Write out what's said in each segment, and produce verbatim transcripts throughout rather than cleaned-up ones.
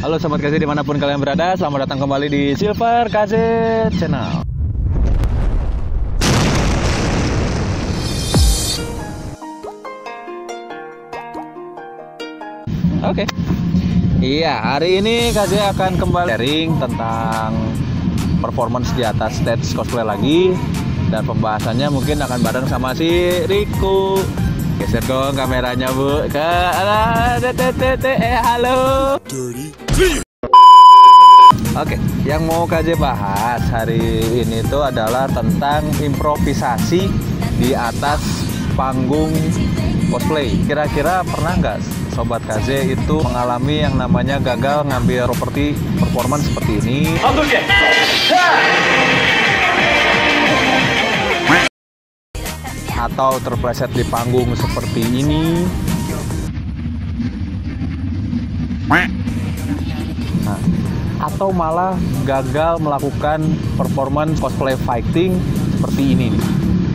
Halo Sobat K Z dimanapun kalian berada, selamat datang kembali di Silver K Z Channel. Oke, okay. Iya, hari ini K Z akan kembali sharing tentang performance di atas stage cosplay lagi. Dan pembahasannya mungkin akan bareng sama si Riku. Geser dong kameranya bu ke arah eh halo. Oke, yang mau K Z bahas hari ini tuh adalah tentang improvisasi di atas panggung cosplay. Kira-kira pernah nggak Sobat K Z itu mengalami yang namanya gagal ngambil properti performance seperti ini? Atau terpleset di panggung seperti ini? Nah, atau malah gagal melakukan performance cosplay fighting seperti ini nih.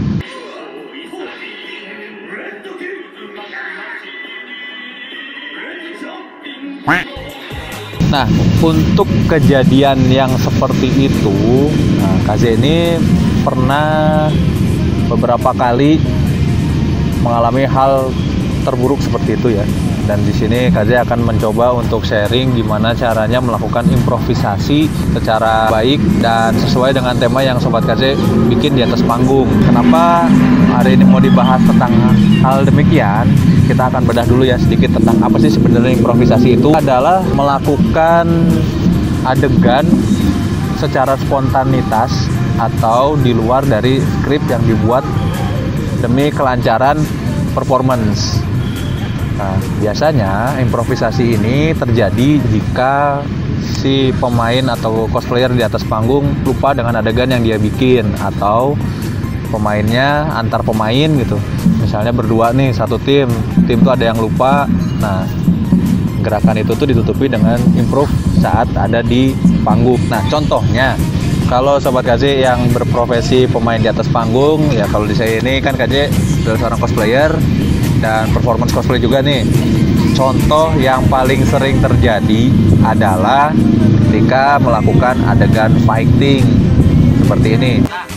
Nah, untuk kejadian yang seperti itu, nah, K Z ini pernah beberapa kali mengalami hal terburuk seperti itu ya. Dan di sini K Z akan mencoba untuk sharing gimana caranya melakukan improvisasi secara baik dan sesuai dengan tema yang Sobat K Z bikin di atas panggung. Kenapa hari ini mau dibahas tentang hal demikian? Kita akan bedah dulu ya sedikit tentang apa sih sebenarnya improvisasi itu. Adalah melakukan adegan secara spontanitas atau di luar dari skrip yang dibuat demi kelancaran performance. Nah, biasanya improvisasi ini terjadi jika si pemain atau cosplayer di atas panggung lupa dengan adegan yang dia bikin, atau pemainnya antar pemain gitu. Misalnya berdua nih satu tim, tim tuh ada yang lupa. Nah, gerakan itu tuh ditutupi dengan improv saat ada di panggung. Nah, contohnya kalau Sobat K Z yang berprofesi pemain di atas panggung, ya kalau di saya ini kan K Z adalah seorang cosplayer dan performance cosplay juga nih. Contoh yang paling sering terjadi adalah ketika melakukan adegan fighting seperti ini.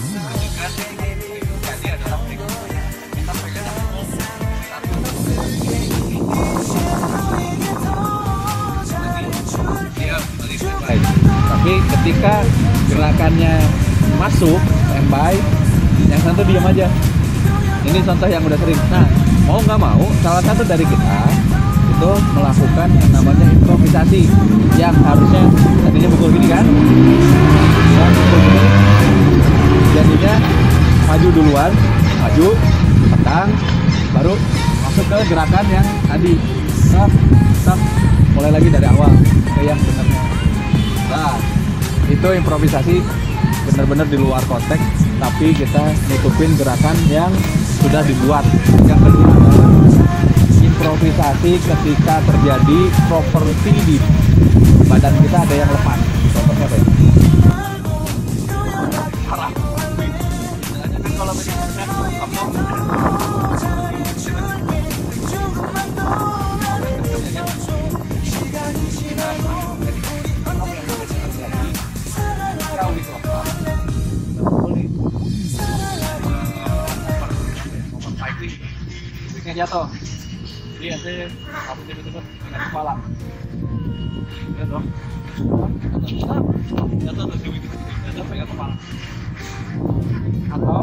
Tapi ketika gerakannya masuk, standby, yang satu diam aja. Ini contoh yang udah sering. Nah, mau nggak mau, salah satu dari kita itu melakukan yang namanya improvisasi, yang harusnya tadinya pukul gini kan, ya, pukul gini. Jadinya maju duluan, maju, petang, baru masuk ke gerakan yang tadi. Stop, stop, mulai lagi dari awal ke yang benernya. Nah, itu improvisasi benar-benar di luar konteks, tapi kita nutupin gerakan yang sudah dibuat. Yang kedua adalah improvisasi ketika terjadi properti di badan kita ada yang lepas. Contohnya apa ya? Harap. Kalau jatuh, lihat sih, apa tiba-tiba dengan kepala, lihat dong, jatuh terus jatuh pegang kepala, atau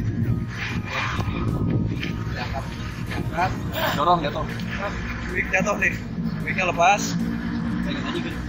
diangkat, diangkat, dorong jatuh, wig jatuh nih, wignya lepas, pegang aja gitu,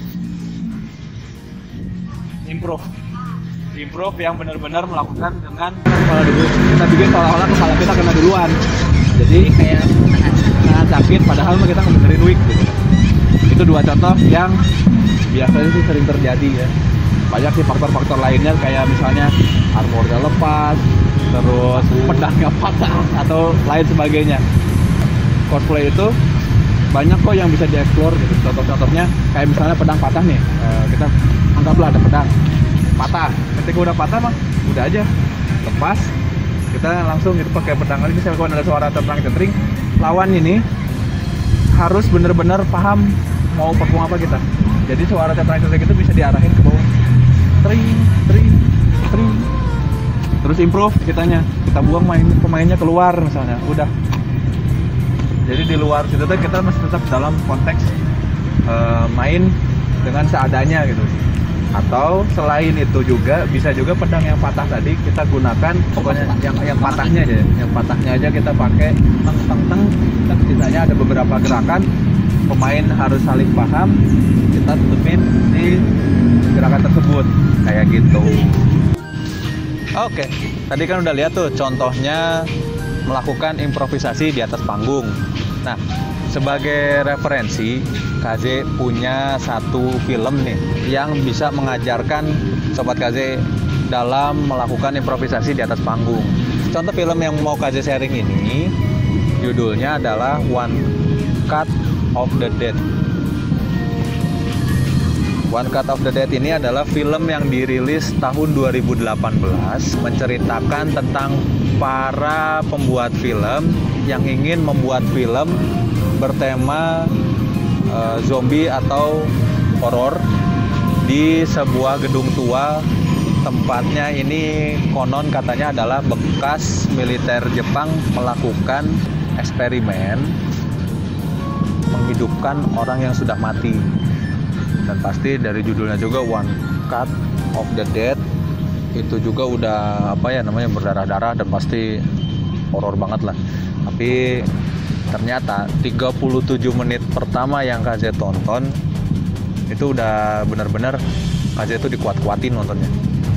improve. Improve yang benar-benar melakukan dengan kepala dulu. Kita bikin seolah-olah kepala kita kena duluan. Jadi kayak sangat sakit padahal kita ngebenerin wig gitu. Itu dua contoh yang biasanya sih sering terjadi ya. Banyak sih faktor-faktor lainnya kayak misalnya armornya lepas, terus pedangnya patah atau lain sebagainya. Cosplay itu banyak kok yang bisa dieksplor gitu. Contoh-contohnya kayak misalnya pedang patah nih. Kita anggaplah ada pedang patah, ketika udah patah mah udah aja lepas, kita langsung itu pakai pedang lagi. Misalnya kalau ada suara tentang-tentring, lawan ini harus bener-bener paham mau perform apa kita. Jadi suara tetra elektrik itu bisa diarahin ke bawah. Tring, tring, tring. Terus improve kitanya, kita buang main pemainnya keluar misalnya, udah. Jadi di luar situ tuh kita masih tetap dalam konteks uh, main dengan seadanya gitu. Atau selain itu juga bisa juga pedang yang patah tadi kita gunakan, pokoknya yang yang patahnya aja, yang patahnya aja kita pakai teng teng teng. Dan sisanya ada beberapa gerakan, pemain harus saling paham, kita tutupin di gerakan tersebut kayak gitu. Oke, tadi kan udah lihat tuh contohnya melakukan improvisasi di atas panggung. Nah, sebagai referensi, K Z punya satu film nih yang bisa mengajarkan Sobat K Z dalam melakukan improvisasi di atas panggung. Contoh film yang mau K Z sharing ini, judulnya adalah One Cut of the Dead. One Cut of the Dead ini adalah film yang dirilis tahun dua ribu delapan belas, menceritakan tentang para pembuat film yang ingin membuat film bertema uh, zombie atau horor di sebuah gedung tua. Tempatnya ini konon katanya adalah bekas militer Jepang melakukan eksperimen menghidupkan orang yang sudah mati. Dan pasti dari judulnya juga One Cut of the Dead itu juga udah apa ya namanya berdarah-darah dan pasti horor banget lah. Tapi ternyata tiga puluh tujuh menit pertama yang K Z tonton itu udah benar-benar K Z itu dikuat-kuatin nontonnya.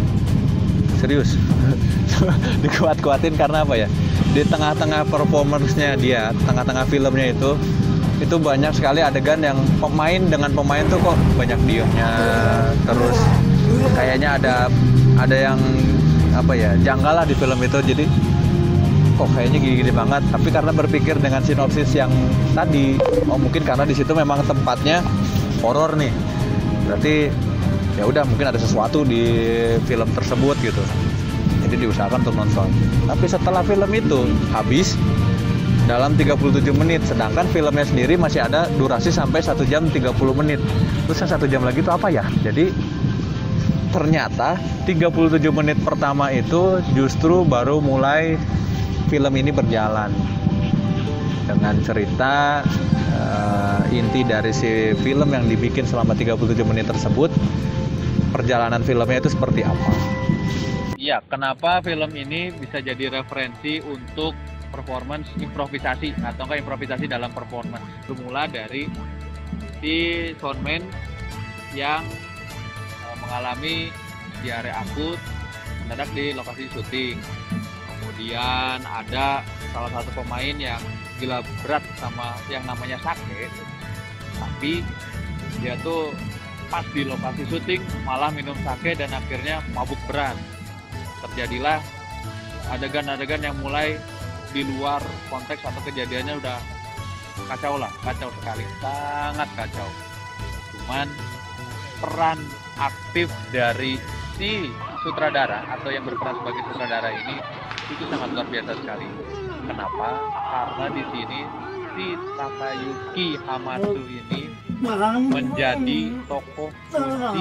Serius. Dikuat-kuatin karena apa ya? Di tengah-tengah performance-nya dia, tengah-tengah filmnya itu itu banyak sekali adegan yang pemain dengan pemain tuh kok banyak diemnya, terus kayaknya ada ada yang apa ya janggal lah di film itu. Jadi kok kayaknya gini-gini banget, tapi karena berpikir dengan sinopsis yang tadi, oh mungkin karena di situ memang tempatnya horor nih, berarti ya udah mungkin ada sesuatu di film tersebut gitu, jadi diusahakan untuk nonton. Tapi setelah film itu habis dalam tiga puluh tujuh menit, sedangkan filmnya sendiri masih ada durasi sampai satu jam tiga puluh menit. Terus yang satu jam lagi itu apa ya? Jadi ternyata tiga puluh tujuh menit pertama itu justru baru mulai film ini berjalan dengan cerita uh, inti dari si film yang dibikin selama tiga puluh tujuh menit tersebut. Perjalanan filmnya itu seperti apa? Iya, kenapa film ini bisa jadi referensi untuk performance improvisasi atau enggak improvisasi dalam performance. Bermula dari si soundman yang uh, mengalami diare akut mendadak di lokasi syuting. Kemudian ada salah satu pemain yang gila berat sama yang namanya sake, tapi dia tuh pas di lokasi syuting malah minum sake dan akhirnya mabuk berat. Terjadilah adegan-adegan yang mulai di luar konteks atau kejadiannya udah kacau lah, kacau sekali, sangat kacau. Cuman peran aktif dari si sutradara atau yang berperan sebagai sutradara ini itu sangat luar biasa sekali. Kenapa? Karena di sini si Takayuki Hamasu ini menjadi tokoh kunci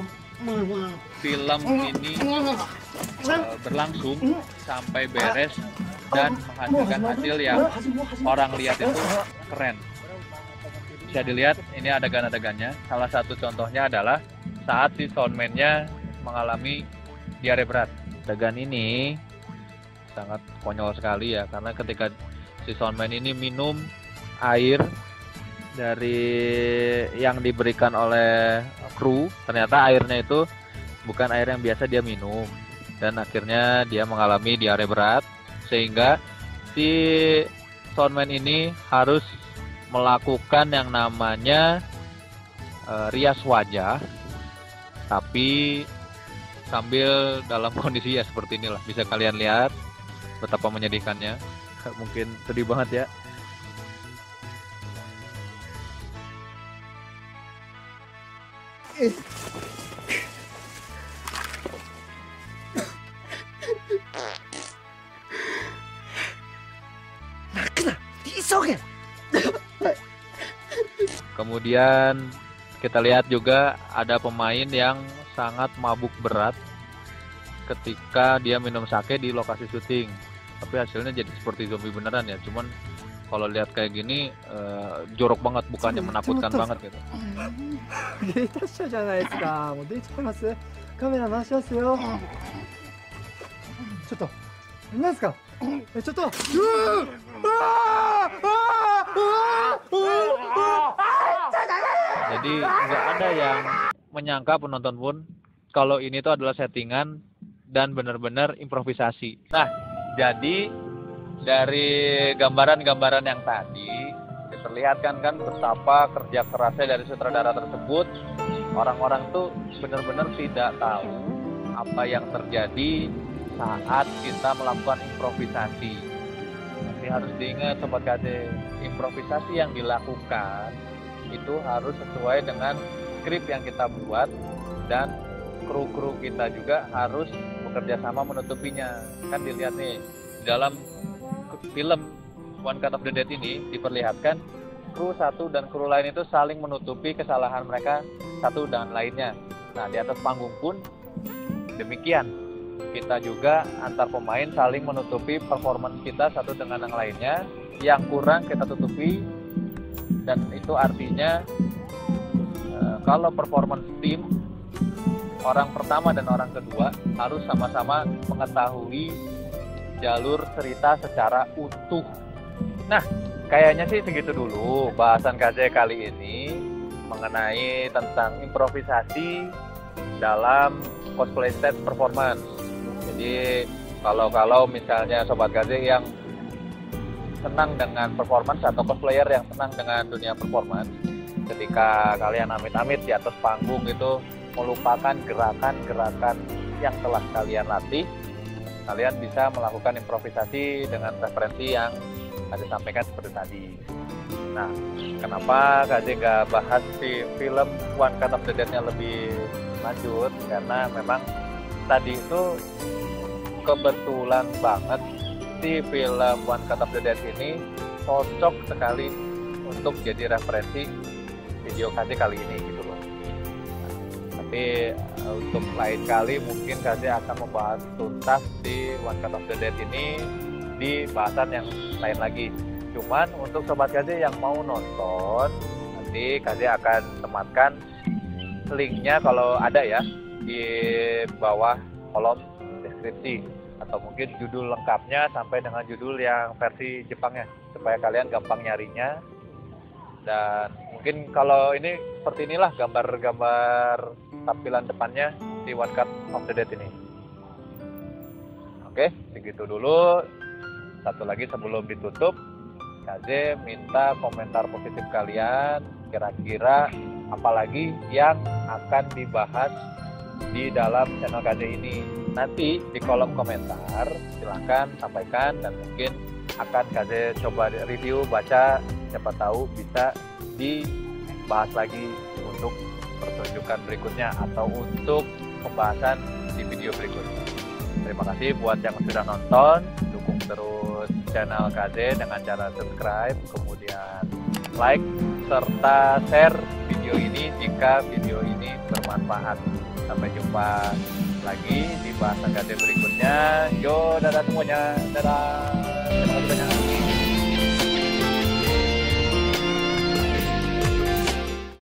film ini uh, berlangsung sampai beres dan menghasilkan hasil yang orang lihat itu keren. Bisa dilihat ini adegan-adegannya. Salah satu contohnya adalah saat si soundman-nya mengalami diare berat. Adegan ini sangat konyol sekali ya, karena ketika si soundman ini minum air dari yang diberikan oleh kru, ternyata airnya itu bukan air yang biasa dia minum, dan akhirnya dia mengalami diare berat, sehingga si soundman ini harus melakukan yang namanya uh, rias wajah, tapi sambil dalam kondisi ya seperti inilah. Bisa kalian lihat betapa menyedihkannya. Mungkin sedih banget ya. Kemudian kita lihat juga ada pemain yang sangat mabuk berat ketika dia minum sake di lokasi syuting. Tapi hasilnya jadi seperti zombie beneran ya. Cuman kalau lihat kayak gini uh, jorok banget, bukannya menakutkan banget gitu. 芸達者じゃないですか。もう出ちゃいます。カメラ回しますよ。ちょっと、何ですか。え、ちょっと。うわー、うわー、うわー、 jadi nggak ada yang menyangka, penonton pun, kalau ini tuh adalah settingan dan benar-benar improvisasi. Nah, jadi dari gambaran-gambaran yang tadi diperlihatkan kan betapa kerja kerasnya dari sutradara tersebut. Orang-orang tuh benar-benar tidak tahu apa yang terjadi saat kita melakukan improvisasi. Tapi harus diingat Sobat K D, improvisasi yang dilakukan itu harus sesuai dengan skrip yang kita buat, dan kru-kru kita juga harus bekerja sama menutupinya. Kan dilihat nih, dalam film One Cut of the Dead ini diperlihatkan kru satu dan kru lain itu saling menutupi kesalahan mereka satu dan lainnya. Nah, di atas panggung pun demikian. Kita juga antar pemain saling menutupi performance kita satu dengan yang lainnya. Yang kurang kita tutupi, dan itu artinya e, kalau performance tim, orang pertama dan orang kedua harus sama-sama mengetahui jalur cerita secara utuh. Nah, kayaknya sih segitu dulu bahasan K Z kali ini mengenai tentang improvisasi dalam cosplay stage performance. Jadi kalau-kalau misalnya Sobat K Z yang senang dengan performance atau cosplayer yang senang dengan dunia performance, ketika kalian amit-amit di atas panggung itu melupakan gerakan-gerakan yang telah kalian latih, kalian bisa melakukan improvisasi dengan referensi yang ada sampaikan seperti tadi. Nah, kenapa K Z gak bahas si film One Cut of the Dead-nya lebih lanjut? Karena memang tadi itu kebetulan banget si film One Cut of the Dead ini cocok sekali untuk jadi referensi video K Z kali ini gitu loh. Nah, tapi uh, untuk lain kali mungkin K Z akan membahas tuntas di One Cut of the Dead ini di bahasan yang lain lagi. Cuman untuk Sobat K Z yang mau nonton, nanti K Z akan tematkan linknya kalau ada ya di bawah kolom deskripsi, atau mungkin judul lengkapnya sampai dengan judul yang versi Jepangnya supaya kalian gampang nyarinya. Dan mungkin kalau ini seperti inilah gambar-gambar tampilan depannya di One Cut of the Dead ini. Oke, segitu dulu. Satu lagi sebelum ditutup, K Z minta komentar positif kalian, kira-kira apalagi yang akan dibahas di dalam channel K Z ini. Nanti di kolom komentar silahkan sampaikan, dan mungkin akan K Z coba review, baca, siapa tahu bisa dibahas lagi untuk pertunjukan berikutnya atau untuk pembahasan di video berikutnya. Terima kasih buat yang sudah nonton, dukung terus channel K Z dengan cara subscribe, kemudian like, serta share video ini jika video ini bermanfaat. Sampai jumpa lagi di bahasan K Z berikutnya. Yo, dadah semuanya. Dadah. Terima kasih banyak.